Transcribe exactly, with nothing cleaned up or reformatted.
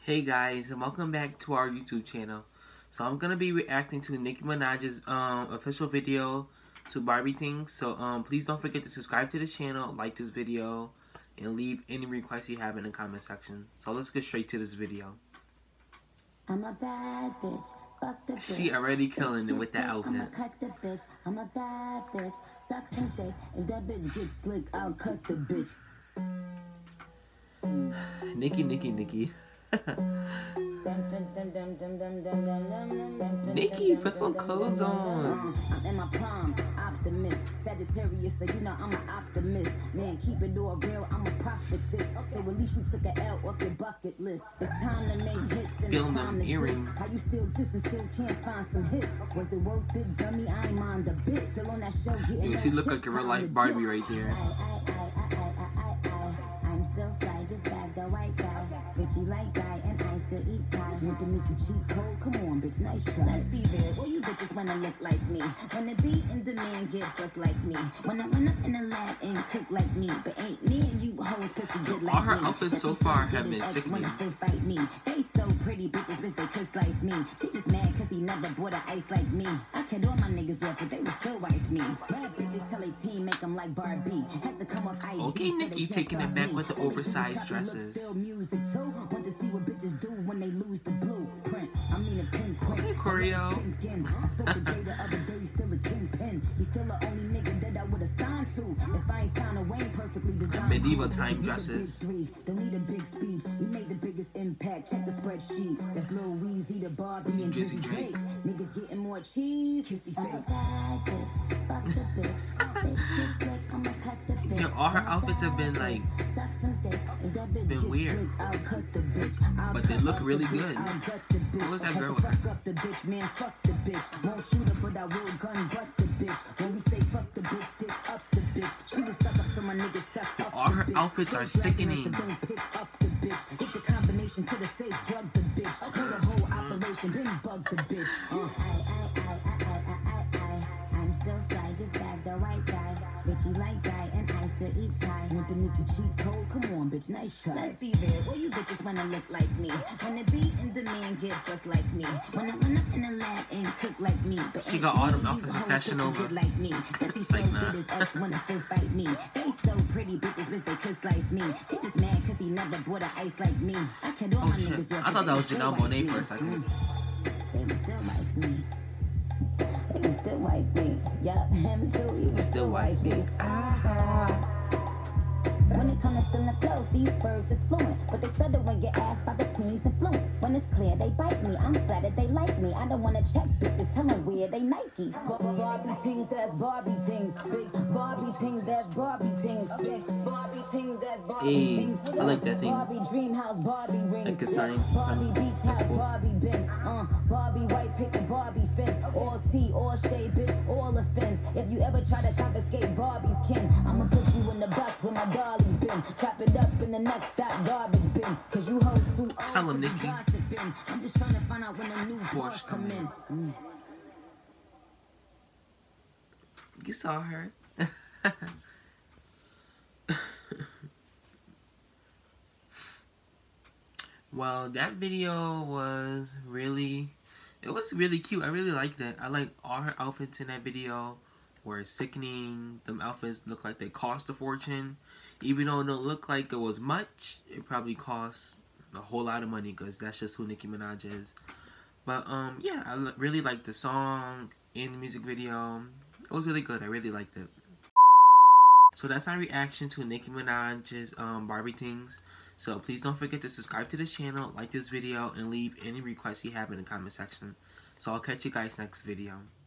Hey guys, and welcome back to our YouTube channel. So I'm gonna be reacting to Nicki Minaj's um, official video to Barbie Tingz. So um, please don't forget to subscribe to the channel, like this video, and leave any requests you have in the comment section. So let's get straight to this video. I'm a bad bitch. Fuck the bitch. She already killing it with that outfit. I'ma cut the bitch. I'm a bad bitch. Suck some dick. If that bitch gets slick, I'll cut the bitch. Nicki, Nicki, Nicki. Nicki, put some clothes on. I'm in my prime, optimist. Sagittarius, so you know I'm an optimist. Man, keep it all real, I'm a prophetess. So at least you took a L off your bucket list. It's time to make hits and Feeling it's time them to earrings. diss. How you still diss and still can't find some hits? Was it worth it, dummy? I ain't mind a bit. Still on that show, getting Yeah, she look like a real life Barbie right there. I'm still fly, just bagged the white guy. Bitchy like guy, and I still eat pie. Want the Nicki cheat code? Come on, bitch, nice try. Let's be real, all you bitches wanna look like me. Wanna be in demand, get booked like me. Wanna run up in the lab and cook like me. But ain't me and you hoes pussy good like me. All her outfits so far have been sickening. Still fight me. They so pretty, bitches wish they could slice me. She just mad cause he never bought a ice like me. I cut all my niggas off, but they would still wife me. Bad bitches tell a team, make them like Barbie. Had to come up I G. Okay, Nicki taking it back with the oversized dresses. Still music too. Want to see what bitches do when they lose the blueprint. I mean a pinprint. Okay, choreo. I spoke to Jay the other day, still a kingpin. He's still the only nigga that I would assign to. If I ain't signed a Wayne perfectly designed. Medieval time dresses. Don't need a big speech. We made the biggest impact. Check the spreadsheet. That's Lil Weezy, the Barbie, and Drizzy Drake. Niggas getting more cheese. Kissy face. Fuck the bitch. Bitch gets slick. I'ma cut the bitch. Yeah, all her outfits have been like been weird, but they look really good. What was that girl with her? Fuck the bitch, man, fuck the bitch. Won't shoot her, but I will gun butt the bitch. When we say fuck the bitch, dick up the bitch. She was stuck up, so my niggas stuck up. All her outfits are sickening. Don't pick up the bitch. Hit the combination to the safe, drug the bitch. Pull the whole operation, then bug the bitch. Uh, I, I, I, I, I, I, I, I'm still fly, just bag the white guy. Bitchy like guy, and I still eat pie. Want the Nicki cheat code? Come on, bitch, nice try. Let's be real, all you bitches wanna look like me. Wanna be in demand, get booked like me. Wanna run up in the lab and cook like me. But she got all them outfits from Fashion Nova. Like me. It's like nah. His ex wanna still fight me. They so pretty, bitches wish they could slice me. She just mad cause he never bought a ice like me. I could all oh, my shit. niggas I thought that was Janelle Monáe for a second. They would still wife me. They would still wife me. Yup, him too, he would still, still wife me. me. Ah. When it comes to stealing the flows, these birds is fluent. But they stutter when get asked by the queen's influence. When it's clear, they bite me. I'm flattered they like me. I don't wanna check bitches, tell them where they Nikes. Barbie Tingz, that's Barbie Tingz. Big Barbie Tingz, that's Barbie Tingz. Big Barbie Tingz, that's Barbie hey, Tingz. I like that thing. Barbie Dream House, Barbie rings. Like a sign. Barbie Beach That's House, cool. Barbie Benz. Uh, Barbie White pick a Barbie fence. All tea, all shade, bitch, all offense. If you ever try to confiscate Barbie's kin, I'ma put you in the box where my dolly's been. Chop it up in the next stop garbage bin. Cause you hoes too old. Tell him, Nicki. I'm just trying to find out when the new Porsche come in. Mm. You saw her. Well, that video was really, it was really cute. I really liked it. I like all her outfits in that video were sickening. Them outfits look like they cost a fortune. Even though it don't look like it was much, it probably cost a whole lot of money because that's just who Nicki Minaj is. But um, yeah, I really liked the song and the music video. It was really good. I really liked it. So that's my reaction to Nicki Minaj's um, Barbie Tingz. So please don't forget to subscribe to this channel, like this video, and leave any requests you have in the comment section. So I'll catch you guys next video.